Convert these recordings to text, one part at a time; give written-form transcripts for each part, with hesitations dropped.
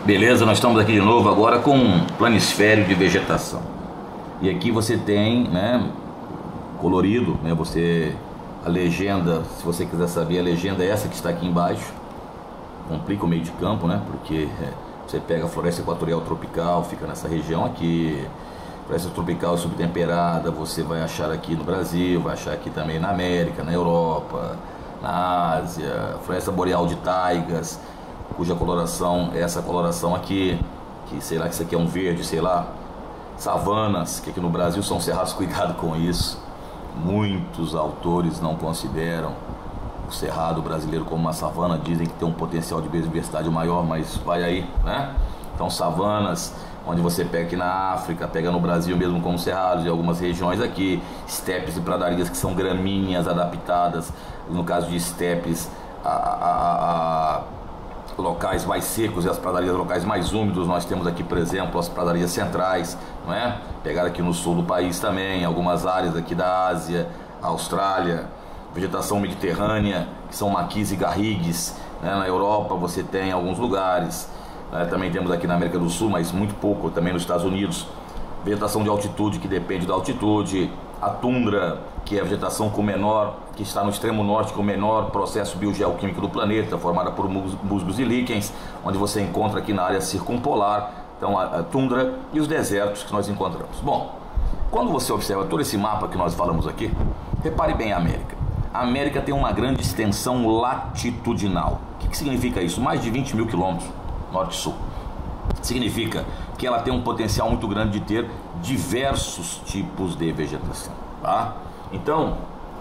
Beleza, nós estamos aqui de novo agora com um planisfério de vegetação. E aqui você tem, né, colorido, né, a legenda, se você quiser saber, a legenda é essa que está aqui embaixo. Complica o meio de campo, né, porque você pega a floresta equatorial tropical, fica nessa região aqui. Floresta tropical subtemperada, você vai achar aqui no Brasil, vai achar aqui também na América, na Europa, na Ásia. Floresta boreal de taigas, cuja coloração é essa coloração aqui, que sei lá, que isso aqui é um verde, sei lá. Savanas, que aqui no Brasil são cerrados, cuidado com isso. Muitos autores não consideram o cerrado brasileiro como uma savana, dizem que tem um potencial de biodiversidade maior, mas vai aí, né? Então savanas, onde você pega aqui na África, pega no Brasil mesmo como cerrados, e algumas regiões aqui, estepes e pradarias que são gramíneas adaptadas, no caso de estepes, a locais mais secos e as pradarias locais mais úmidos. Nós temos aqui, por exemplo, as pradarias centrais, não é? Pegar aqui no sul do país também, algumas áreas aqui da Ásia, Austrália, vegetação mediterrânea, que são maquis e garrigues, né? Na Europa você tem alguns lugares, né? Também temos aqui na América do Sul, mas muito pouco, também nos Estados Unidos, vegetação de altitude que depende da altitude, a tundra, que é a vegetação que está no extremo norte, com o menor processo biogeoquímico do planeta, formada por musgos e líquens, onde você encontra aqui na área circumpolar, então a tundra e os desertos que nós encontramos. Bom, quando você observa todo esse mapa que nós falamos aqui, repare bem a América. A América tem uma grande extensão latitudinal. O que significa isso? Mais de 20 mil quilômetros, norte e sul. Significa que ela tem um potencial muito grande de ter diversos tipos de vegetação, tá? Então,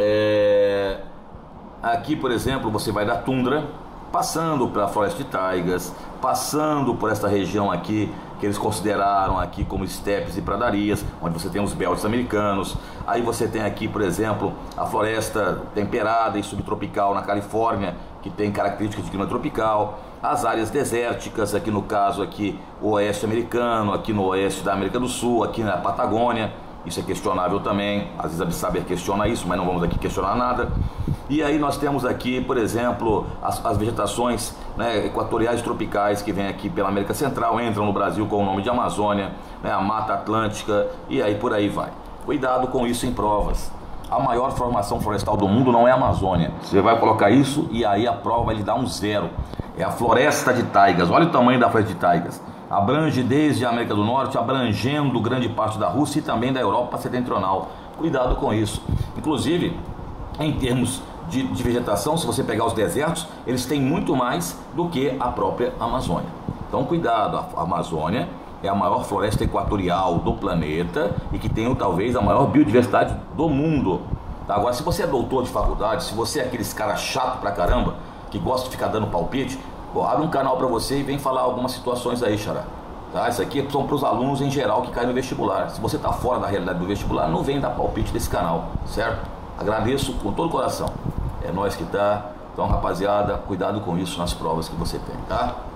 aqui, por exemplo, você vai da tundra, passando pela floresta de taigas, passando por essa região aqui, que eles consideraram aqui como estepes e pradarias, onde você tem os belts americanos. Aí você tem aqui, por exemplo, a floresta temperada e subtropical na Califórnia, que tem características de clima tropical. As áreas desérticas, aqui no caso aqui o oeste americano, aqui no oeste da América do Sul, aqui na Patagônia. Isso é questionável também, às vezes a Absaber questiona isso, mas não vamos aqui questionar nada. E aí nós temos aqui, por exemplo, as vegetações, né, equatoriais tropicais que vêm aqui pela América Central, entram no Brasil com o nome de Amazônia, né, a Mata Atlântica, e aí por aí vai. Cuidado com isso em provas. A maior formação florestal do mundo não é a Amazônia. Você vai colocar isso e aí a prova vai lhe dar um 0. É a floresta de taigas. Olha o tamanho da floresta de taigas. Abrange desde a América do Norte, abrangendo grande parte da Rússia e também da Europa setentrional. Cuidado com isso. Inclusive, em termos de vegetação, se você pegar os desertos, eles têm muito mais do que a própria Amazônia. Então cuidado, a Amazônia é a maior floresta equatorial do planeta e que tem talvez a maior biodiversidade do mundo. Tá? Agora, se você é doutor de faculdade, se você é aqueles cara chato pra caramba, que gosta de ficar dando palpite, pô, abre um canal pra você e vem falar algumas situações aí, xará. Tá? Isso aqui são para os alunos em geral que caem no vestibular. Se você tá fora da realidade do vestibular, não vem dar palpite desse canal, certo? Agradeço com todo o coração. É nós que tá. Então, rapaziada, cuidado com isso nas provas que você tem, tá?